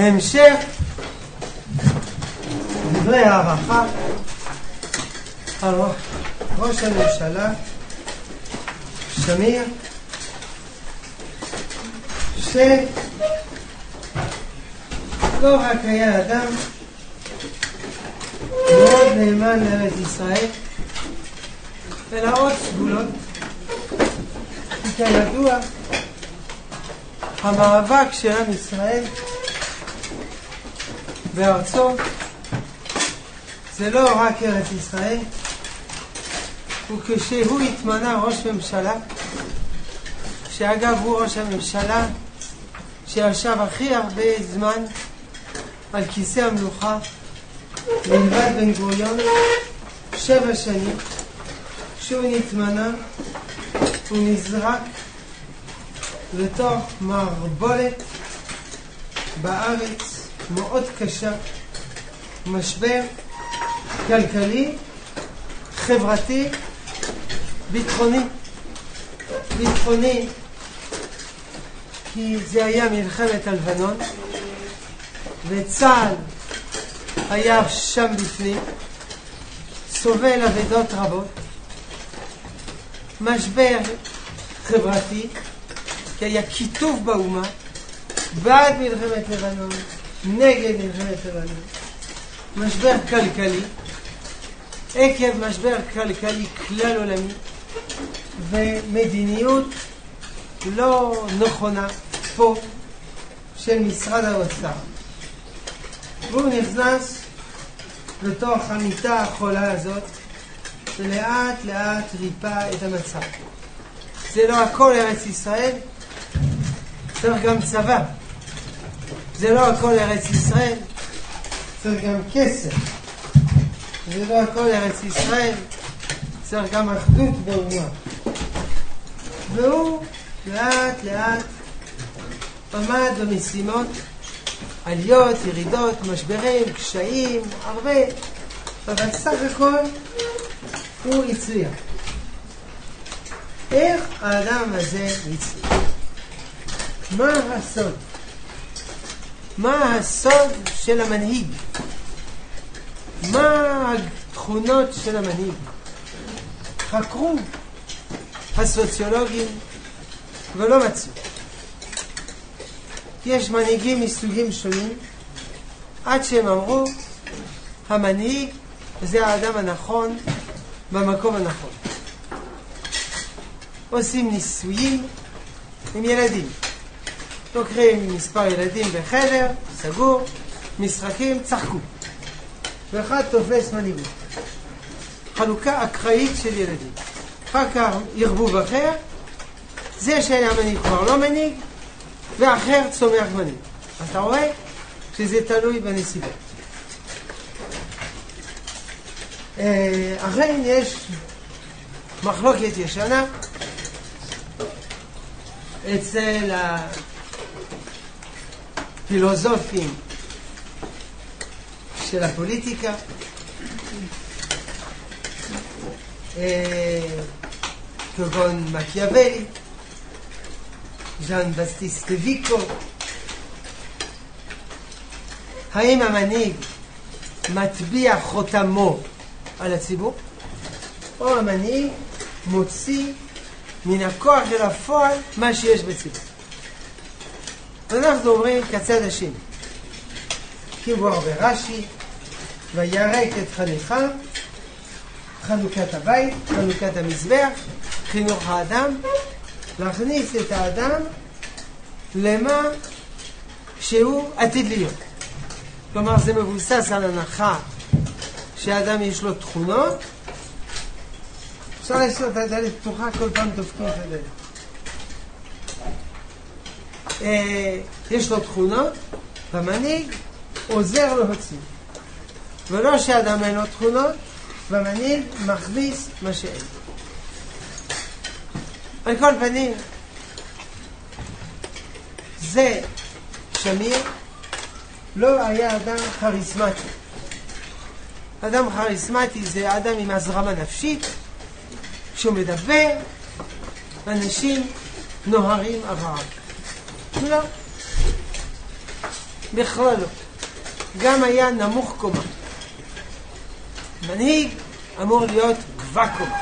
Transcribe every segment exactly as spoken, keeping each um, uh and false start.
המשך דברי הערכה על ראש הממשלה שמיר, שלא רק היה אדם מאוד נאמן לארץ ישראל, אלא עוד סגולות. כידוע, המאבק של עם ישראל בארצו זה לא רק ארץ ישראל, וכשהוא התמנה ראש ממשלה, שאגב הוא ראש הממשלה שישב הכי הרבה זמן על כיסא המלוכה מלבד בן גוריון, שבע שנים, כשהוא נתמנה הוא נזרק לתוך מערבולת בארץ מאוד קשה, משבר כלכלי, חברתי, ביטחוני. ביטחוני כי זה היה מלחמת הלבנון וצה"ל היה שם בפנים, סובל אבדות רבות. משבר חברתי כי היה כיתוב באומה בעד מלחמת לבנון, נגד מלחמת לבנון. משבר כלכלי עקב משבר כלכלי כלל עולמי ומדיניות לא נכונה פה של משרד האוצר, והוא נכנס לתוך המיטה החולה הזאת ולאט לאט ריפא את המצב. זה לא הכל ארץ ישראל, צריך גם צבא. זה לא הכל ארץ ישראל, צריך גם כסף. זה לא הכל ארץ ישראל, צריך גם אחדות באומה. והוא לאט לאט עמד במשימות, עליות, ירידות, משברים, קשיים, הרבה, אבל סך הכל הוא הצליח. איך האדם הזה הצליח? מה הסוד? מה הסוד של המנהיג? מה התכונות של המנהיג? חקרו הסוציולוגים ולא מצאו. יש מנהיגים מסוגים שונים עד שהם אמרו המנהיג זה האדם הנכון במקום הנכון. עושים ניסויים עם ילדים, לוקחים מספר ילדים בחדר סגור, משחקים, צחקו, ואחד תופס מנהיגות, חלוקה אקראית של ילדים. אחר כך ירבוב אחר, זה שהיה מנהיג כבר לא מנהיג, ואחר צומח מנהיג. אתה רואה שזה תלוי בנסיבות. אכן יש מחלוקת ישנה אצל הפילוסופים של הפוליטיקה, כגון מקיאוולי, ז'אן בסטיסט ויקו. האם המנהיג מטביע חותמו על הציבור, או המנהיג מוציא מן הכוח של הפועל מה שיש בציבור? אנחנו אומרים כצד השני, כמבואר ברש"י, וירק את חניכיו, חנוכת הבית, חנוכת המזבח, חינוך האדם, להכניס את האדם למה שהוא עתיד להיות. כלומר זה מבוסס על הנחה שהאדם יש לו תכונות. אפשר לעשות את הדלת פתוחה, כל פעם דופקים את הדלת. יש לו תכונות, והמנהיג עוזר להוציא. ולא שהאדם אין לו תכונות, והמנהיג מכניס מה שאין. על כל פנים, זה שמיר לא היה אדם כריזמטי. אדם כריזמטי זה אדם עם הזרמה נפשית, כשהוא מדבר, אנשים נוהרים אחריו. לא. בכלל לא. גם היה נמוך קומה. מנהיג אמור להיות גבוה קומה.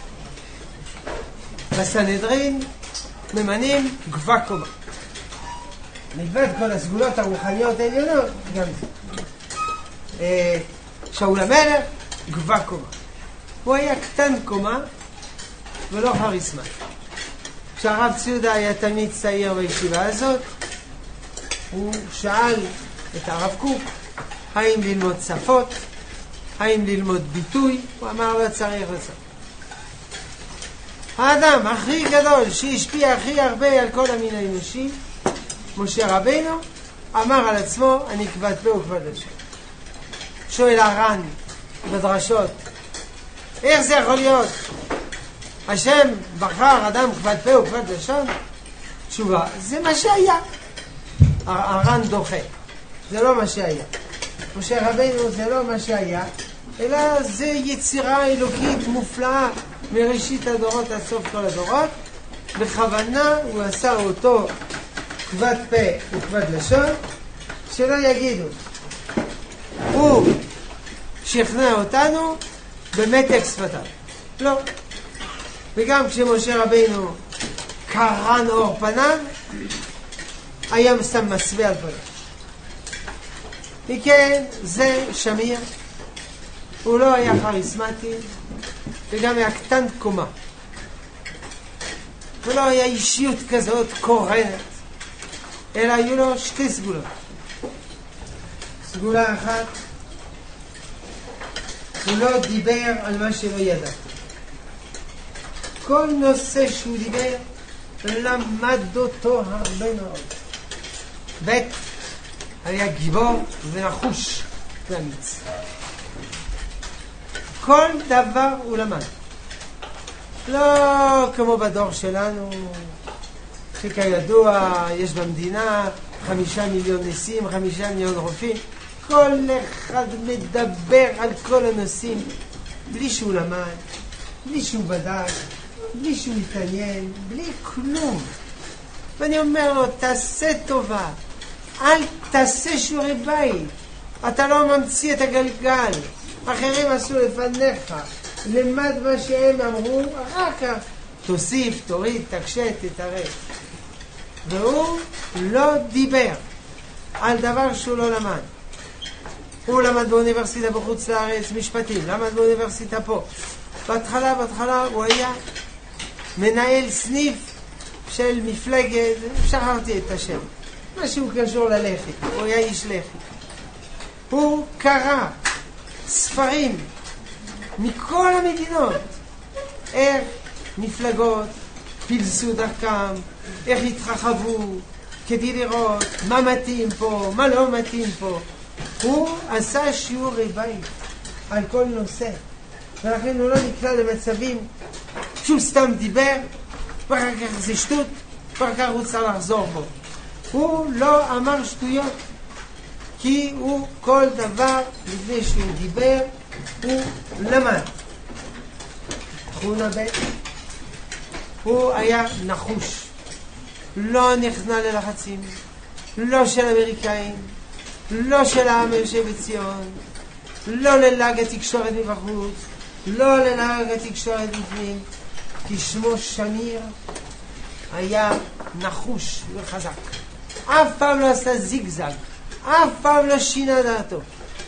בסנהדרין ממנים גבוה קומה. מלבד כל הסגולות הרוחניות העליונות, גם זה. שאול המלך, גבוה קומה. הוא היה קטן קומה ולא כריזמטי. כשהרב ציודה היה תלמיד צעיר בישיבה הזאת, הוא שאל את הרב קוק האם ללמוד שפות, האם ללמוד ביטוי. הוא אמר לא צריך לזה. האדם הכי גדול שהשפיע הכי הרבה על כל המין האנושי, משה רבינו, אמר על עצמו אני כבד פה וכבד לשון. שואל הר"ן בדרשות, איך זה יכול להיות? השם בחר אדם כבד פה וכבד לשון? תשובה, זה מה שהיה. הר"ן דוחה, זה לא מה שהיה. משה רבינו זה לא מה שהיה, אלא זה יצירה אלוקית מופלאה מראשית הדורות עד סוף כל הדורות. בכוונה הוא עשה אותו כבד פה וכבד לשון, שלא יגידו הוא שכנע אותנו במתק שפתיו. לא. וגם כשמשה רבינו קרן אור פניו, היה שם מסווה על פניו. וכן, זה שמיר. הוא לא היה כריזמטי, וגם היה קטן קומה. ולא היה אישיות כזאת קורנת, אלא היו לו שתי סגולות. סגולה אחת, הוא לא דיבר על מה שלא ידע. כל נושא שהוא דיבר, למד אותו הרבה מאוד. ב' היה גיבור ונחוש ואמיץ. כל דבר הוא למד. לא כמו בדור שלנו, שכידוע יש במדינה חמישה מיליון ניסים, חמישה מיליון רופאים. כל אחד מדבר על כל הנושאים בלי שהוא למד, בלי שהוא בדק, בלי שהוא מתעניין, בלי כלום. ואני אומר לו, תעשה טובה, אל תעשה שיעורי בית. אתה לא ממציא את הגלגל, אחרים עשו לפניך. למד מה שהם אמרו, אחר כך תוסיף, תוריד, תקשט, תתערב. והוא לא דיבר על דבר שהוא לא למד. הוא למד באוניברסיטה בחוץ לארץ משפטים, למד באוניברסיטה פה. בהתחלה, בהתחלה הוא היה מנהל סניף של מפלגת, שכחתי את השם, משהו קשור ללח"י, הוא היה איש לח"י. הוא קרא ספרים מכל המדינות, איך מפלגות פילסו דרכם, איך התרחבו, כדי לראות מה מתאים פה, מה לא מתאים פה. הוא עשה שיעורי בית על כל נושא, ולכן הוא לא נקלע למצבים שהוא סתם דיבר, ואחר כך זה שטות, ואחר כך הוא צריך לחזור בו. הוא לא אמר שטויות, כי הוא כל דבר לפני שהוא דיבר, הוא למד. תכונה ב' הוא היה נחוש, לא נכנע ללחצים, לא של אמריקאים, לא של העם היושב בציון, לא ללעג התקשורת מבחוץ, לא ללעג התקשורת בפנים, כי שמו שמיר היה נחוש וחזק. אף פעם לא עשה זיגזג, אף פעם לא שינה דעתו.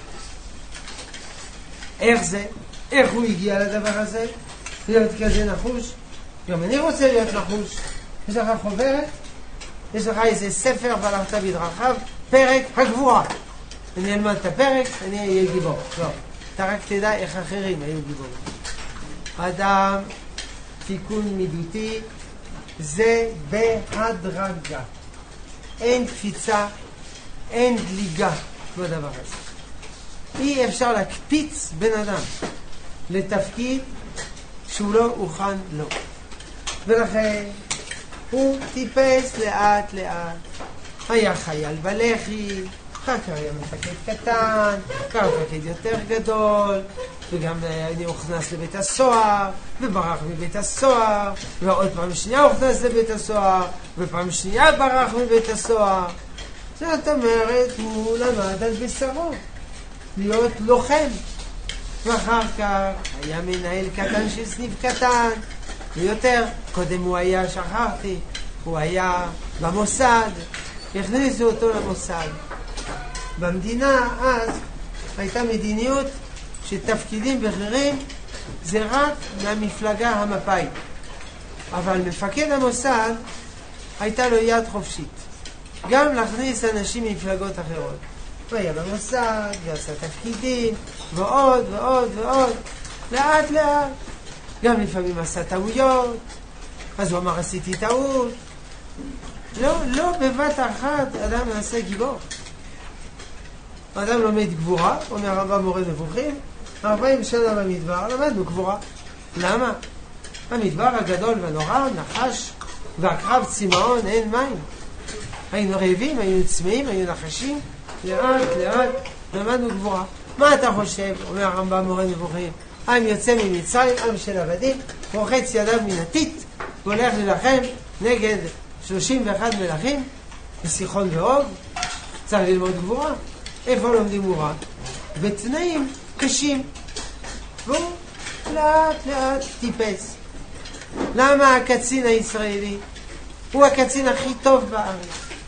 איך זה? איך הוא הגיע לדבר הזה? להיות כזה נחוש? גם אני רוצה להיות נחוש. יש לך חוברת? יש לך איזה ספר והלכת בדרכיו? פרק הגבורה. אני אלמד את הפרק, אני אהיה גיבור. לא, אתה רק תדע איך אחרים היו גיבורים. אדם, תיקון מידותי, זה בהדרגה. אין קפיצה, אין דליגה בדבר הזה. אי אפשר להקפיץ בן אדם לתפקיד שהוא לא הוכן לו. ולכן הוא טיפס לאט לאט. היה חייל בלח"י, אחר כך היה מפקד קטן, אחר מפקד יותר גדול, וגם אני הוכנס לבית הסוהר, וברח מבית הסוהר, ועוד פעם שנייה הוכנס לבית הסוהר, ופעם שנייה ברח מבית הסוהר. זאת אומרת, הוא למד על בשרו, להיות לוחם. ואחר כך היה מנהל קטן של סניף קטן, ויותר. קודם הוא היה, שכחתי, הוא היה במוסד, הכניסו אותו למוסד. במדינה אז הייתה מדיניות שתפקידים בכירים זה רק מהמפלגה המפאית. אבל מפקד המוסד הייתה לו יד חופשית. גם להכניס אנשים ממפלגות אחרות. הוא היה במוסד, ועשה תפקידים, ועוד ועוד ועוד. לאט לאט. גם לפעמים עשה טעויות. אז הוא אמר, עשיתי טעות. לא, לא בבת אחת אדם נעשה גיבור. האדם לומד גבורה, אומר הרב מורה נבוכים, ארבעים שנה במדבר, למדנו גבורה. למה? המדבר הגדול והנורא, נחש, והקרב צמאון, אין מים. היינו רעבים, היינו צמאים, היינו נחשים, לאט לאט למדנו גבורה. מה אתה חושב? אומר הרמב"ם מורה נבוכים, עם יוצא ממצרים, עם של עבדים, רוחץ ידיו מן הטיט, והולך ללחם נגד שלושים ואחד מלכים, בסיחון ואוג. צריך ללמוד גבורה. איפה לומדים גבורה? בתנאים קשים. והוא לאט לאט טיפס. למה הקצין הישראלי הוא הקצין הכי טוב בארץ?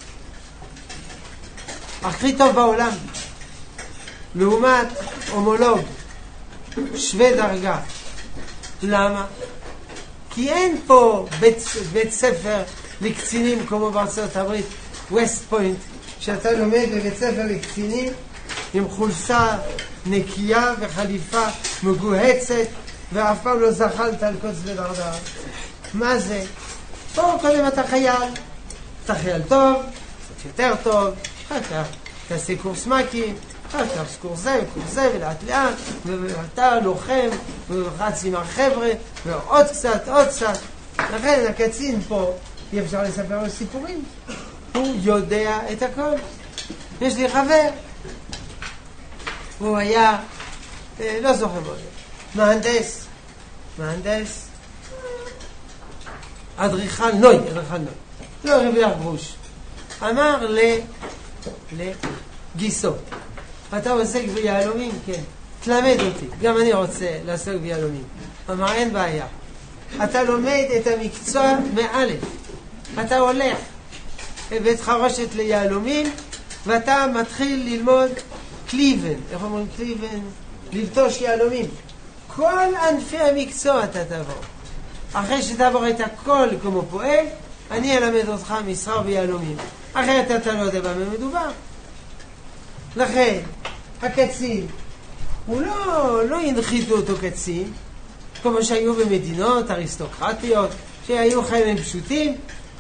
הכי טוב בעולם. לעומת הומולוג שווה דרגה. למה? כי אין פה בית, בית ספר לקצינים כמו בארצות הברית, ווסט פוינט, שאתה לומד בבית ספר לקצינים עם חולצה נקייה וחליפה מגוהצת ואף פעם לא זחלת על קוץ ודרדר. מה זה? פה קודם אתה חייל. אתה חייל טוב, קצת יותר טוב, אחר כך תעשה קורס מקים, אחר כך קורס זה וקורס זה ולאט לאט, ואתה לוחם ורץ עם החבר'ה ועוד קצת, עוד קצת. לכן הקצין פה, אי אפשר לספר לו סיפורים. הוא יודע את הכל. יש לי חבר, הוא היה, אה, לא זוכר מאוד, מהנדס, מהנדס, אדריכל נוי, אדריכל נוי, לא רביח גרוש. אמר ל... לגיסו, אתה עוסק ביהלומים? כן. תלמד אותי, גם אני רוצה לעסוק ביהלומים. אמר, אין בעיה. אתה לומד את המקצוע מאלף. אתה הולך בית חרושת ליהלומים, ואתה מתחיל ללמוד קליבן. איך אומרים קליבן? לבטוש יהלומים. כל ענפי המקצוע אתה תעבור. אחרי שתעבור את הכל כמו פועל, אני אלמד אותך מסחר ביהלומים. אחרת אתה לא יודע במה מדובר. לכן, הקצין, הוא לא, לא הנחיתו אותו קצין, כמו שהיו במדינות אריסטוקרטיות, שהיו חיילים פשוטים,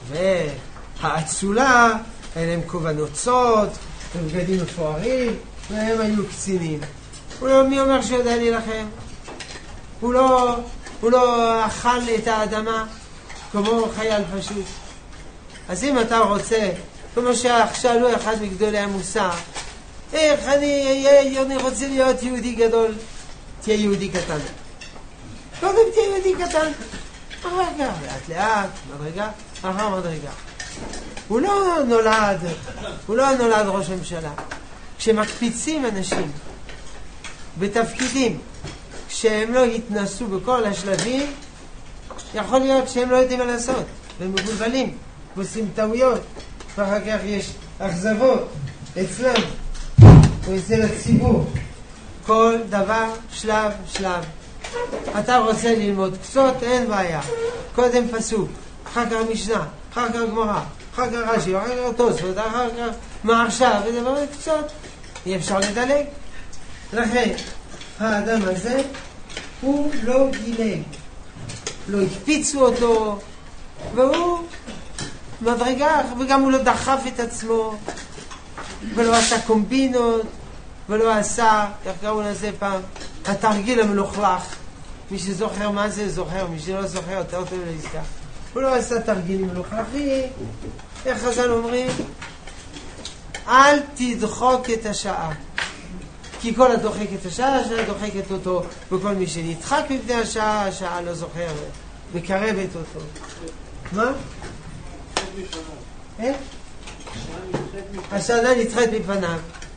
והאצולה, היה להם כובנוצות, ובגדים מפוארים, והם היו קצינים. הוא לא, מי אומר שהוא יודע להילחם? הוא לא, הוא לא אכל את האדמה כמו חייל פשוט. אז אם אתה רוצה, כמו שאלו אחד מגדולי המוסר, איך אני, אני רוצה להיות יהודי גדול, תהיה יהודי קטן. קודם תהיה יהודי קטן. אחר כך, לאט לאט, מדרגה, אחר מדרגה. הוא לא נולד, הוא לא נולד ראש ממשלה. כשמקפיצים אנשים בתפקידים, כשהם לא התנסו בכל השלבים, יכול להיות שהם לא יודעים מה לעשות, והם מבולבלים, ועושים טעויות, ואחר כך יש אכזבות אצלם, או אצל הציבור. כל דבר שלב שלב. אתה רוצה ללמוד קצות, אין בעיה. קודם פסוק, אחר כך משנה, אחר כך גמרא, אחר כך רש"י, אחר כך תוספות, אחר כך מעכשיו, ודבר קצות. אי אפשר לדלג. לכן, האדם הזה הוא לא גילג. לא הקפיצו אותו, והוא מדרגה, וגם הוא לא דחף את עצמו, ולא עשה קומבינות, ולא עשה, איך קראו לזה פעם, התרגיל המלוכלך. מי שזוכר מה זה זוכר, מי שלא זוכר יותר טוב להזכר. הוא לא עשה תרגילים מלוכלכים. איך חז"ל אומרים? אל תדחוק את השעה, כי כל הדוחק את השעה, השעה דוחקת אותו, וכל מי שנדחק מפני השעה, השעה לא זוכר, מקרבת אותו. מה? איך? השנה נדחית מפניו.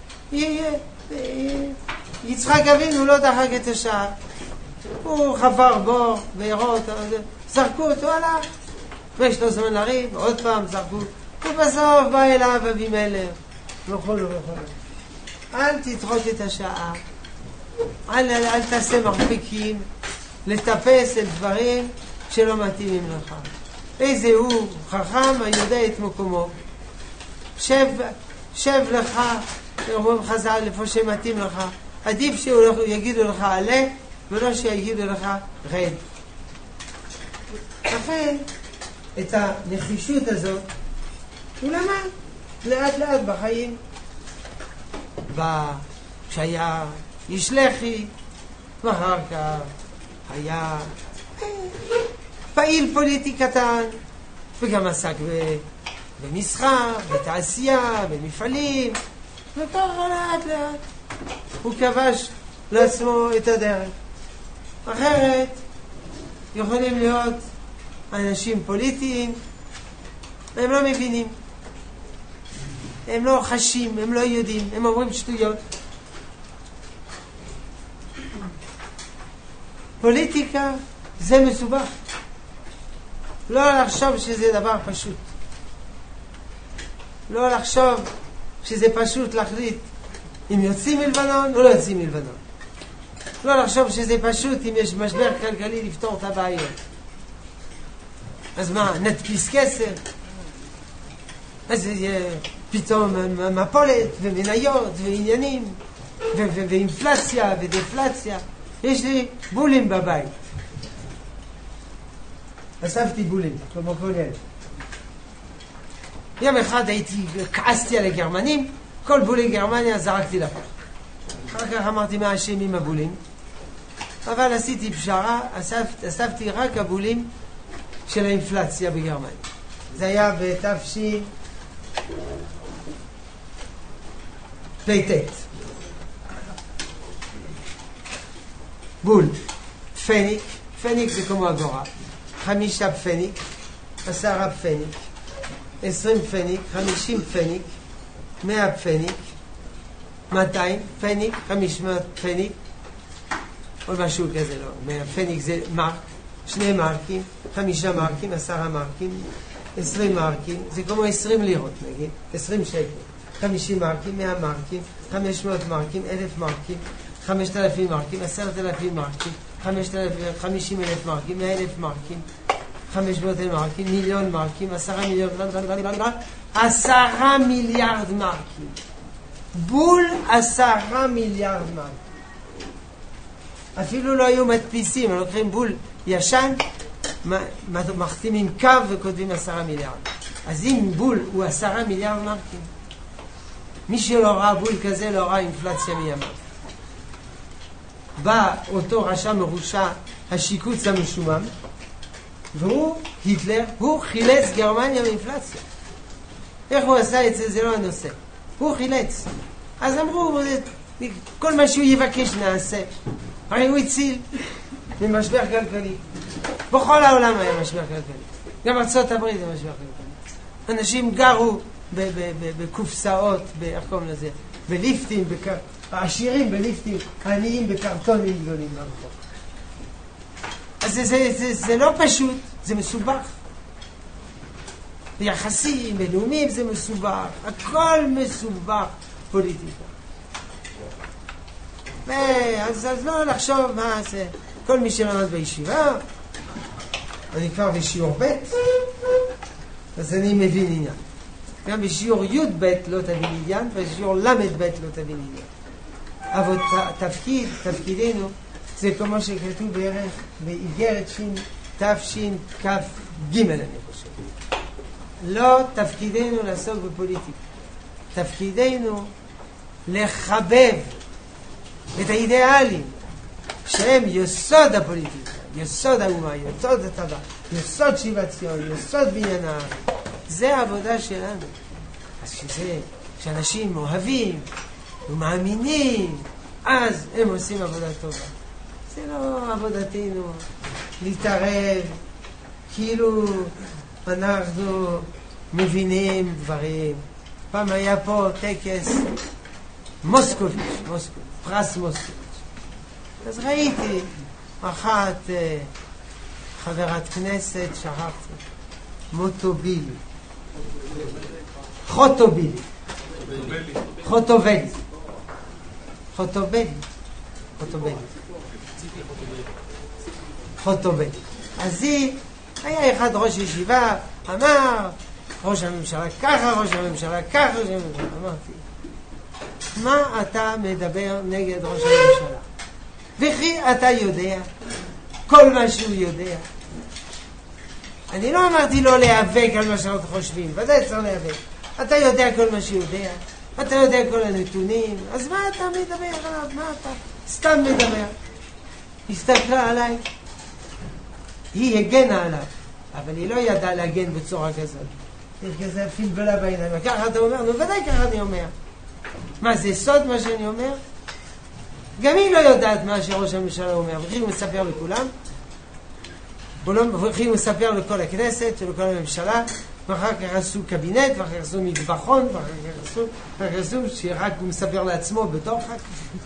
יצחק אבינו לא דחק את השעה. הוא חפר בור וירות, זרקו אותו עליו. ויש לו זמן לריב, עוד פעם זרקו. ובסוף בא אליו אבימלך. וכו' וכו'. אל תדחות את השעה. אל, אל תעשה מרחיקים. לטפס על דברים שלא מתאימים לך. איזה הוא חכם היודע את מקומו. שב, שב לך, אומרים חז"ל, איפה שמתאים לך. עדיף שיגידו לך עלה, ולא שיגידו לך רד. לכן, את הנחישות הזאת, הוא למד לאט לאט בחיים. כשהיה איש לח"י, ואחר כך היה פעיל פוליטי קטן, וגם עסק במסחר, בתעשייה, במפעלים, וככה לאט לאט הוא כבש לעצמו את הדרך. אחרת יכולים להיות אנשים פוליטיים, הם לא מבינים, הם לא חשים, הם לא יודעים, הם אומרים שטויות. פוליטיקה זה מסובך. לא לחשוב שזה דבר פשוט. לא לחשוב שזה פשוט להחליט אם יוצאים מלבנון או לא יוצאים מלבנון. לא לחשוב שזה פשוט אם יש משבר כלכלי לפתור את הבעיות. אז מה, נדפיס כסף? אז יהיה פתאום מפולת ומניות ועניינים ו- ו- ואינפלציה ודפלציה. יש לי בולים בבית. אספתי בולים, כמו כל ילד. יום אחד הייתי, כעסתי על הגרמנים, כל בולי גרמניה זרקתי לפח. אחר כך אמרתי מה השם עם הבולים, אבל עשיתי פשרה, אספ, אספתי רק הבולים של האינפלציה בגרמניה. זה היה בתש"י פ"ט. בול, פניק, פניק זה כמו אגורה, חמישה פניק, עשרה פניק, עשרים פניק, חמישים פניק, מאה פניק, מאתיים פניק, חמש מאות פניק, או משהו כזה, לא, מאה פניק זה מרק, שני מרקים, חמישה מרקים, עשרה מרקים, עשרים מרקים, זה כמו עשרים לירות נגיד, עשרים שקל, חמישים מרקים, מאה מרקים, חמש מאות מרקים, אלף מרקים, חמשת אלפים מרקים, עשרת אלפים מרקים, חמישים אלף מרקים, מאה אלף מרקים, חמש מאות אלף מרקים, מיליון מרקים, עשרה מיליון, עשרה מיליארד מרקים. בול עשרה מיליארד מרקים. אפילו לא היו מדפיסים, הם לוקחים בול ישן, מחתימים קו וכותבים עשרה מיליארד. אז אם בול הוא עשרה מיליארד מרקים, מי שלא ראה בול כזה לא ראה אינפלציה מימיו. בא אותו רשע מרושע, השיקוץ המשומם, והוא, היטלר, הוא חילץ גרמניה מאינפלציה. איך הוא עשה את זה? זה לא הנושא. הוא חילץ. אז אמרו, כל מה שהוא יבקש נעשה. הרי הוא הציל ממשבר כלכלי. בכל העולם היה משבר כלכלי. גם ארצות הברית היה משבר כלכלי. אנשים גרו בקופסאות, איך קוראים לזה? בליפטים, העשירים בליפטים, העניים בקרטונים גדולים ברחוב. אז זה, זה, זה, זה לא פשוט, זה מסובך. ביחסים, בנאומים זה מסובך, הכל מסובך פוליטיקה. אז, אז לא לחשוב מה זה, כל מי שלמד בישיבה, אני כבר בשיעור ב', אז אני מבין עניין. גם בשיעור י' ב' לא תבין עניין, ובשיעור ל' ב' לא תבין עניין. אבל תפקיד, תפקידנו, זה כמו שכתוב בערך באיגרת שין, תשין כף ג' אני חושב. לא תפקידנו לעסוק בפוליטיקה. תפקידנו לחבב את האידיאלים שהם יסוד הפוליטיקה, יסוד האומה, יסוד הטבע, יסוד שיבת ציון, יסוד בניין הארץ. זה העבודה שלנו. אז שזה, שאנשים אוהבים ומאמינים, אז הם עושים עבודה טובה. זה לא עבודתנו להתערב כאילו אנחנו מבינים דברים פעם היה פה טקס מוסקוביץ', מוסקוביץ', פרס מוסקוביץ'. אז ראיתי אחת אה, חברת כנסת, שכחתי, מוטובילי, חוטובילי, חוטובלי, חוטובלי, חוטובלי, חוטובלי. אז היא, היה אחד ראש ישיבה, אמר, ראש הממשלה ככה, ראש הממשלה ככה, ראש הממשלה. אמרתי, מה אתה מדבר נגד ראש הממשלה? וכי אתה יודע כל מה שהוא יודע. אני לא אמרתי לא להיאבק על מה שאנחנו חושבים, ודאי צריך להיאבק. אתה יודע כל מה שהוא יודע, אתה יודע כל הנתונים, אז מה אתה מדבר עליו? מה אתה סתם מדבר? הסתכלה עליי, היא הגנה עליו, אבל היא לא ידעה להגן בצורה כזאת. יש כזה פלבלה בעיניים, ככה אתה אומר? נו ודאי ככה אני אומר. מה, זה סוד מה שאני אומר? גם היא לא יודעת מה שראש הממשלה אומר, וכי הוא מספר לכולם, וכי הוא מספר לכל הכנסת ולכל הממשלה, ואחר כך עשו קבינט, ואחר כך עשו מטבחון, ואחר כך עשו, ואחר כך עשו שרק הוא מספר לעצמו בדוחק.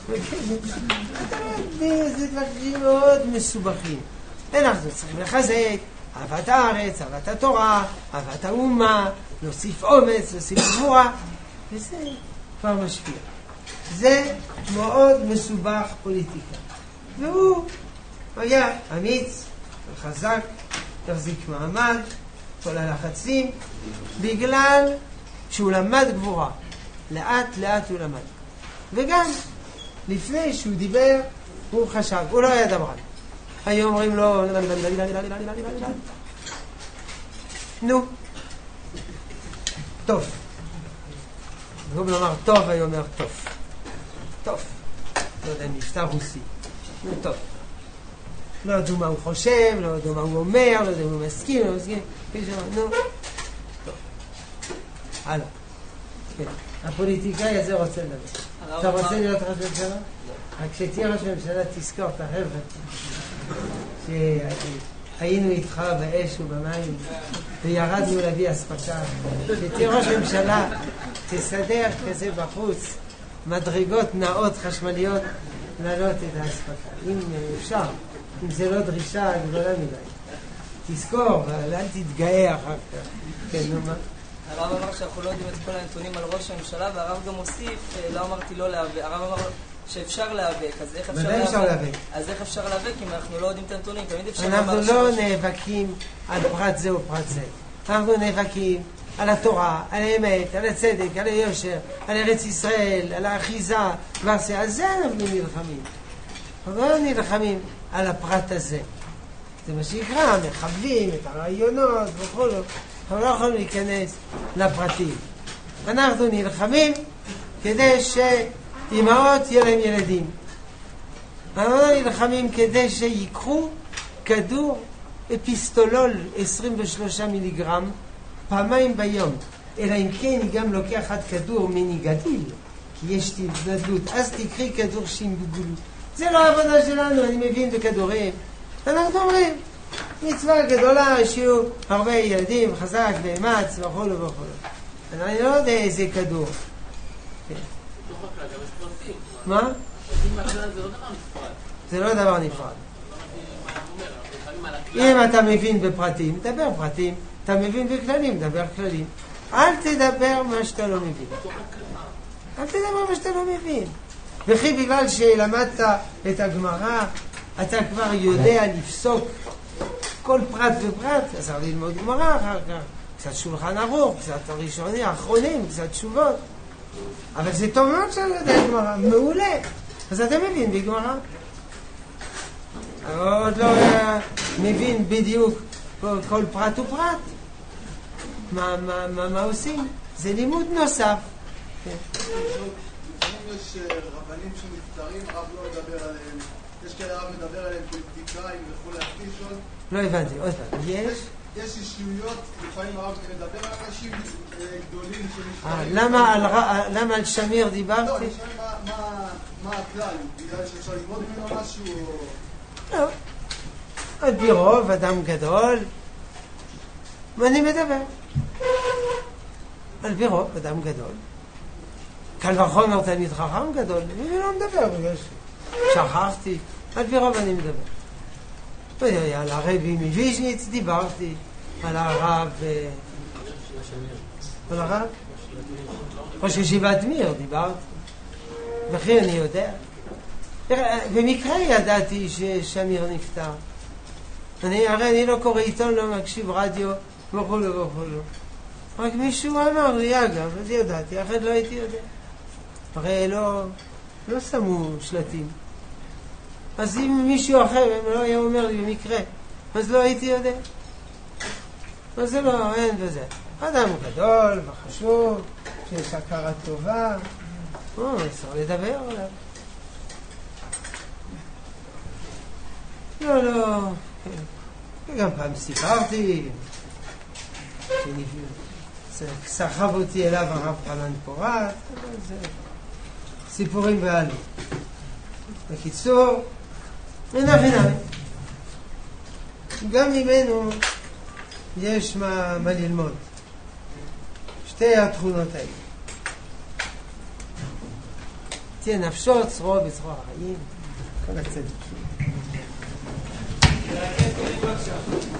זה דברים מאוד מסובכים. אנחנו צריכים לחזק אהבת הארץ, אהבת התורה, אהבת האומה, להוסיף אומץ, להוסיף גבורה, וזה כבר משפיע. זה מאוד מסובך פוליטיקה. והוא היה אמיץ וחזק, תחזיק מעמד, כל הלחצים, בגלל שהוא למד גבורה. לאט לאט הוא למד. וגם לפני שהוא דיבר, הוא חשב, הוא לא היה דברן. היו אומרים לו, נו, טוב. הוא אמר טוב, היו אומר טוב. טוב. לא יודע, מבטא רוסי. נו, טוב. לא ידעו מה הוא חושב, לא ידעו מה הוא אומר, לא ידעו מה הוא מסכים, לא מסכים. נו, טוב. הלאה. הפוליטיקאי הזה רוצה לדבר. אתה רוצה להיות ראש ממשלה? רק כשתהיה ראש ממשלה תזכור את החבר'ה. שהיינו איתך באש ובמים וירדנו להביא אספקה. כשתהיה ראש ממשלה תסדר כזה בחוץ מדרגות נאות חשמליות לעלות את האספקה. אם אפשר, אם זה לא דרישה גדולה מדי. תזכור, אבל אל תתגאה אחר כך. כן, נו מה? הרב אמר שאנחנו לא יודעים את כל הנתונים על ראש הממשלה, והרב גם הוסיף, לא אמרתי לא להיאבק, הרב אמר שאפשר להיאבק, אז איך אפשר להיאבק? אפשר להיאבק? אז איך אפשר להיאבק אם אנחנו לא יודעים את הנתונים? תמיד אפשר אנחנו לא נאבקים על פרט זה או פרט זה. אנחנו נאבקים על התורה, על האמת, על הצדק, על היושר, על ארץ ישראל, על האחיזה, ועשה, על זה אנחנו נלחמים. אנחנו לא נלחמים על הפרט הזה. זה מה שיקרא, מחבלים את הרעיונות וכל זאת. אנחנו לא יכולים להיכנס לפרטים. אנחנו נלחמים כדי שאימהות יהיה להם ילדים. אנחנו לא נלחמים כדי שיקחו כדור אפיסטולול עשרים ושלושה מיליגרם פעמיים ביום. אלא אם כן היא גם לוקחת כדור מניגדיל, כי יש התנדלות. אז תקחי כדור שימבוגול. זה לא העבודה שלנו, אני מבין בכדורים. אנחנו אומרים, מצווה גדולה שיהיו הרבה ילדים, חזק ואמץ וכו' וכו'. אני לא יודע איזה כדור. מה? זה לא דבר נפרד. אם אתה מבין בפרטים, דבר פרטים. אתה מבין בכללים, דבר כללים. אל תדבר מה שאתה לא מבין. אל תדבר מה שאתה לא מבין. וכי בגלל שלמדת את הגמרא, אתה כבר יודע לפסוק כל פרט ופרט, אז צריך ללמוד גמרא אחר כך, קצת שולחן ערוך, קצת הראשונים, האחרונים, קצת תשובות. אבל זה טוב מאוד שאני יודע גמרא, מעולה. אז אתה מבין בגמרא. עוד לא מבין בדיוק כל, כל פרט ופרט. מה, מה, מה, מה עושים? זה לימוד נוסף. כן. יש רבנים שנפטרים, רב לא מדבר עליהם. יש כאלה רב מדבר עליהם פוליטיקאים וכו' להכתישות. לא הבנתי, עוד פעם. יש? יש אישיות, לפעמים הרב מדבר על אנשים גדולים שנפטרים. למה על שמיר דיברתי? לא, אני שואל מה הכלל, בגלל שאפשר ללמוד ממנו משהו או... לא. על פי רוב, אדם גדול. ואני מדבר. על פי רוב, אדם גדול. קל וחומר תלמיד חכם גדול, אני לא מדבר, בגלל ששכחתי, על פי רוב אני מדבר. על הרבי מוויז'ניץ דיברתי, על הרב... על הרב? ראש ישיבת מיר דיברתי. וכי אני יודע. במקרה ידעתי ששמיר נפטר. אני, הרי אני לא קורא עיתון, לא מקשיב רדיו, וכו' וכו'. רק מישהו אמר לי, אגב, אז ידעתי, אחרת לא הייתי יודע. הרי לא, לא שמו שלטים. אז אם מישהו אחר לא היה אומר לי במקרה, אז לא הייתי יודע. אז זה לא, אין וזה. אדם גדול וחשוב, שיש הכרה טובה, או, אפשר לדבר עליו. לא, לא, גם פעם סיפרתי, סחב אותי אליו הרב חנן פורת, זה סיפורים ועלו. בקיצור, אין אבינם. גם ממנו יש מה, מה ללמוד. שתי התכונות האלה. תהיה נפשו צרור בצרור החיים, כל הצדק.